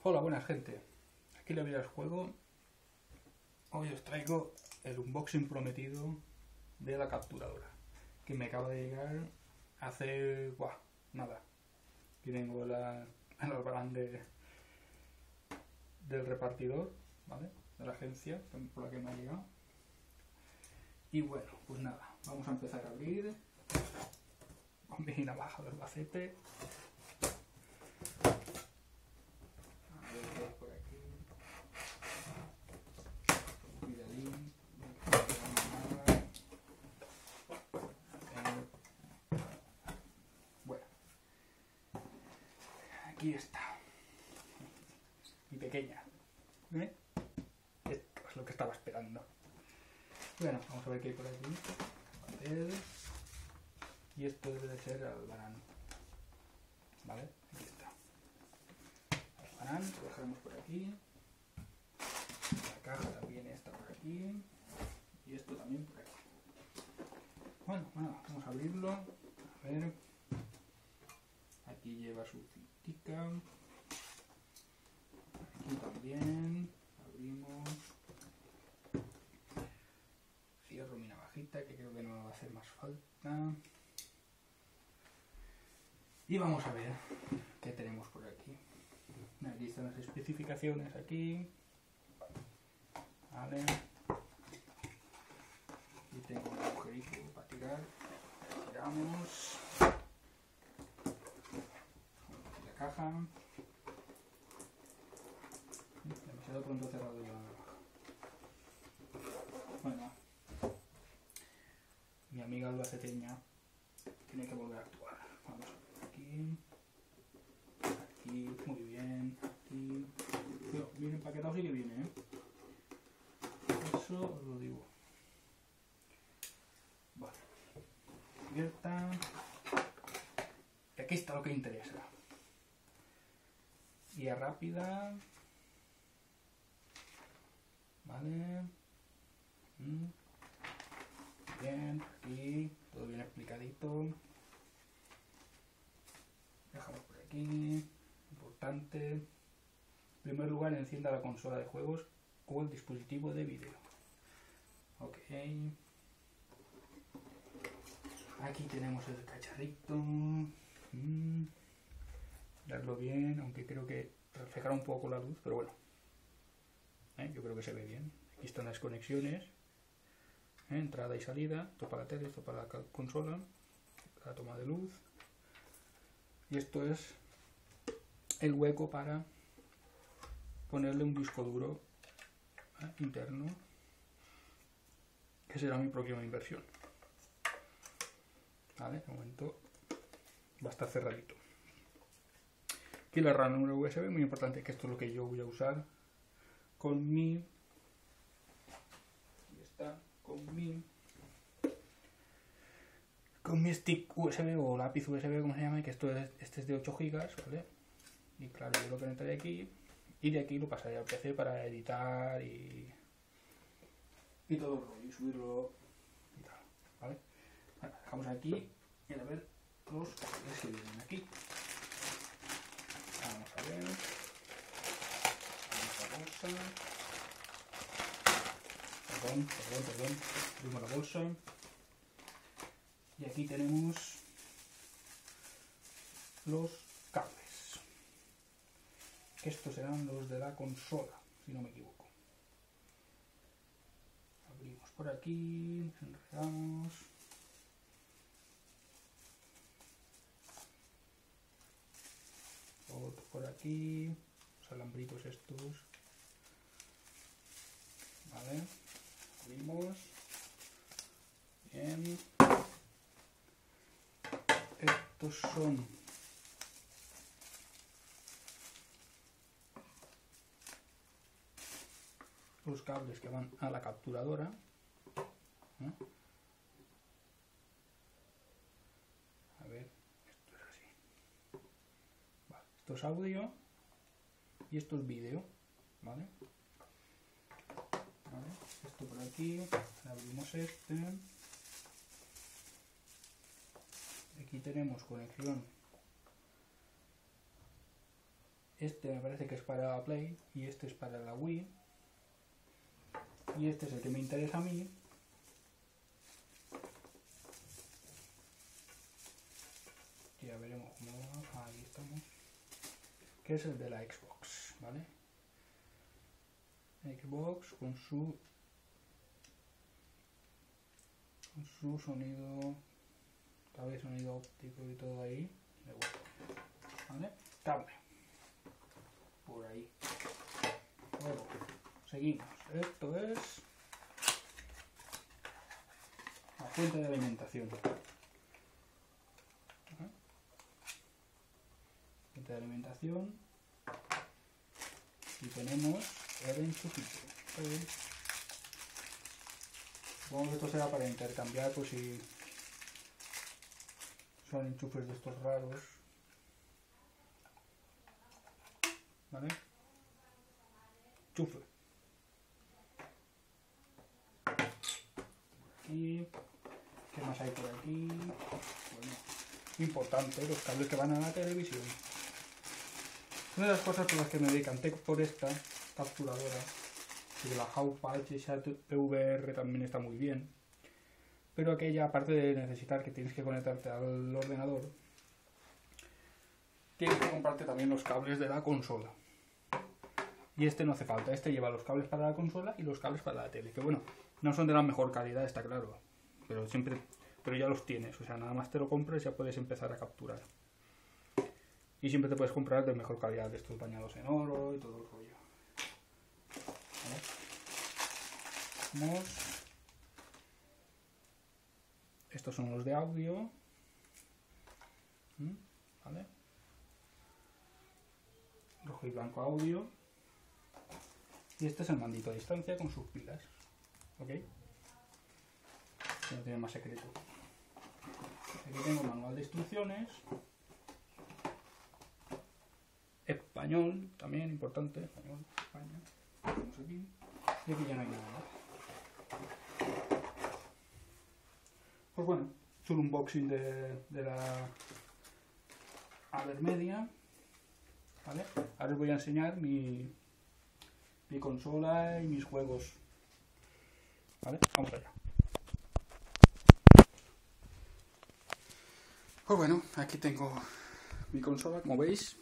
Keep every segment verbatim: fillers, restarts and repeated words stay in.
Hola, buenas gente. Aquí le voy al juego. Hoy os traigo el unboxing prometido de la capturadora, que me acaba de llegar hace... Buah, nada. Aquí tengo la, el albarán de, del repartidor, ¿vale? De la agencia por la que me ha llegado. Y bueno, pues nada, vamos a empezar a abrir con mi navaja de Albacete. A ver qué hay por aquí. Cuidadín. Bueno, aquí está mi pequeña. ¿Eh? Esto es lo que estaba esperando. Bueno, vamos a ver qué hay por aquí. Papel. Y esto debe de ser albarán. Vale, aquí está. Albarán, lo dejaremos por aquí. La caja también está por aquí. Y esto también por aquí. Bueno, bueno, vamos a abrirlo. A ver. Aquí lleva su cintica. Aquí también. Abrimos. Cierro mi navajita, que creo que no me va a hacer más falta. Y vamos a ver qué tenemos por aquí. Aquí están las especificaciones aquí. Vale. Y tengo un agujerito para tirar. Tiramos. La caja. Demasiado pronto cerrado yo la navaja. Bueno. Mi amiga albaceteña tiene que volver a actuar. Vamos a ver aquí. Aquí, muy bien. Aquí. Pero viene empaquetado, sí que viene, ¿eh? Eso os lo digo. Vale. Abierta. Y aquí está lo que interesa. Guía rápida. Vale. Mm. Bien, aquí todo bien explicadito. Dejamos por aquí. Importante. En primer lugar, encienda la consola de juegos o el dispositivo de vídeo. Ok. Aquí tenemos el cacharrito. Mm. Verlo bien, aunque creo que reflejará un poco la luz, pero bueno. ¿Eh? Yo creo que se ve bien. Aquí están las conexiones. ¿Eh? Entrada y salida. Esto para la tele, esto para la consola. La toma de luz. Y esto es el hueco para ponerle un disco duro, ¿eh? interno, que será mi próxima inversión. Vale, de momento va a estar cerradito. Aquí la ranura U S B, muy importante, que esto es lo que yo voy a usar con mi, aquí está, con mi, con mi stick U S B o lápiz U S B, como se llama, que esto es, este es de ocho gigas, ¿vale? Y claro, yo lo conectaré aquí y de aquí lo pasaré al P C para editar y, y todo el rollo, y subirlo y tal, ¿vale? Bueno, dejamos aquí y a ver los cables que vienen aquí. Vamos a ver. Esta bolsa. Perdón, perdón, perdón. Abrimos la bolsa. Y aquí tenemos los cables. Que estos serán los de la consola, si no me equivoco. Abrimos por aquí, enredamos. Otro por aquí, los alambritos estos. Vale, abrimos. Bien. Estos son los cables que van a la capturadora. ¿Eh? A ver, esto es así. Vale, esto es audio y esto es vídeo. ¿Vale? Vale, esto por aquí. Abrimos este. Aquí tenemos conexión Este me parece que es para Play y este es para la Wii. Y este es el que me interesa a mí. Ya veremos cómo va. Ahí estamos. Que es el de la Xbox, ¿vale? Xbox con su con su sonido, cable sonido óptico y todo ahí. Me gusta. ¿Vale? Cable. Por ahí. Luego, seguimos. Esto es la fuente de alimentación. Fuente de alimentación. Y tenemos el enchufito. Supongo que esto será para intercambiar, pues si son enchufes de estos raros. ¿Vale? Enchufe. Y ¿qué más hay por aquí? Bueno, importante, los cables que van a la televisión. Una de las cosas por las que me decanté por esta capturadora, y la Hauppauge P V R también está muy bien, pero aquella, aparte de necesitar que tienes que conectarte al ordenador, tienes que comprarte también los cables de la consola. Y este no hace falta, este lleva los cables para la consola y los cables para la tele, que bueno, no son de la mejor calidad, está claro, pero siempre, pero ya los tienes, o sea, nada más te lo compres ya puedes empezar a capturar. Y siempre te puedes comprar de mejor calidad, de estos bañados en oro y todo el rollo. ¿Vale? Vamos. Estos son los de audio. ¿Vale? Rojo y blanco audio. Y este es el mandito a distancia con sus pilas. ¿Ok? No tiene más secreto. Aquí tengo manual de instrucciones. Español, también importante. Español, España. Vamos aquí. Y aquí ya no hay nada. Pues bueno, es un unboxing de, de la Avermedia. ¿Vale? Ahora os voy a enseñar mi, mi consola y mis juegos. ¿Vale? Vamos allá. Pues bueno, aquí tengo mi consola, como veis.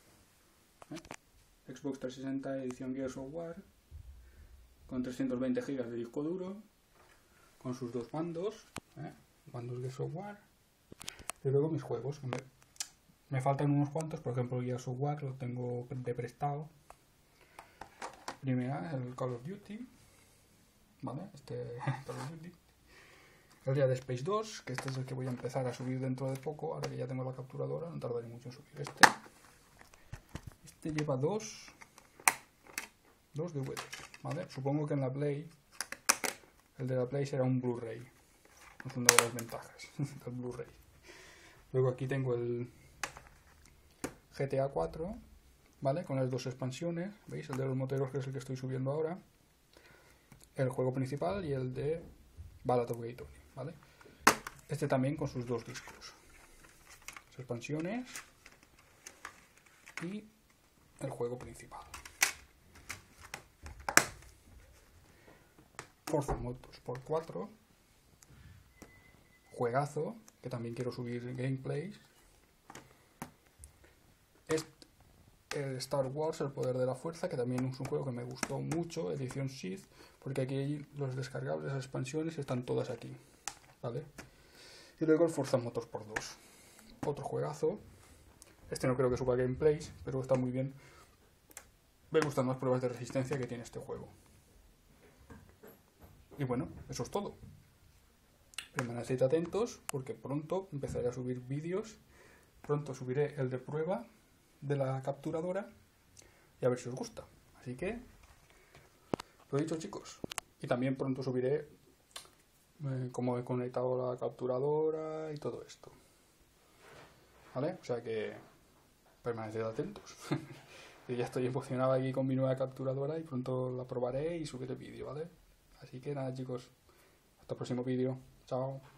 ¿Eh? Xbox trescientos sesenta edición Gears of War, con trescientos veinte gigas de disco duro, con sus dos mandos, ¿eh? Mandos Gears of War, y luego mis juegos. Me, me faltan unos cuantos, por ejemplo el Gears of War lo tengo de prestado. Primera, el Call of Duty, ¿vale? Este Call of Duty. El día de Space dos, que este es el que voy a empezar a subir dentro de poco, ahora que ya tengo la capturadora, no tardaré mucho en subir este. Este lleva dos, dos D V Ds, ¿vale? Supongo que en la Play, el de la Play será un Blu-ray. Es una de las ventajas del Blu-ray. Luego aquí tengo el G T A cuatro, ¿vale? Con las dos expansiones, ¿veis? El de los moteros, que es el que estoy subiendo ahora. El juego principal y el de Ballad of Gay Tony, ¿vale? Este también con sus dos discos. Las expansiones y el juego principal. Forza Motorsport cuatro, juegazo, que también quiero subir gameplays. Este, Star Wars, el poder de la fuerza, que también es un juego que me gustó mucho, edición Sith, porque aquí los descargables, las expansiones están todas aquí, ¿vale? Y luego el Forza Motorsport dos, otro juegazo. Este no creo que suba gameplays, pero está muy bien. Me gustan las pruebas de resistencia que tiene este juego. Y bueno, eso es todo. Permaneced atentos porque pronto empezaré a subir vídeos. Pronto subiré el de prueba de la capturadora y a ver si os gusta. Así que, lo he dicho, chicos. Y también pronto subiré eh, cómo he conectado la capturadora y todo esto. ¿Vale? O sea que permaneced atentos. Yo ya estoy emocionado aquí con mi nueva capturadora y pronto la probaré y subiré vídeo, ¿vale? Así que nada, chicos, hasta el próximo vídeo. Chao.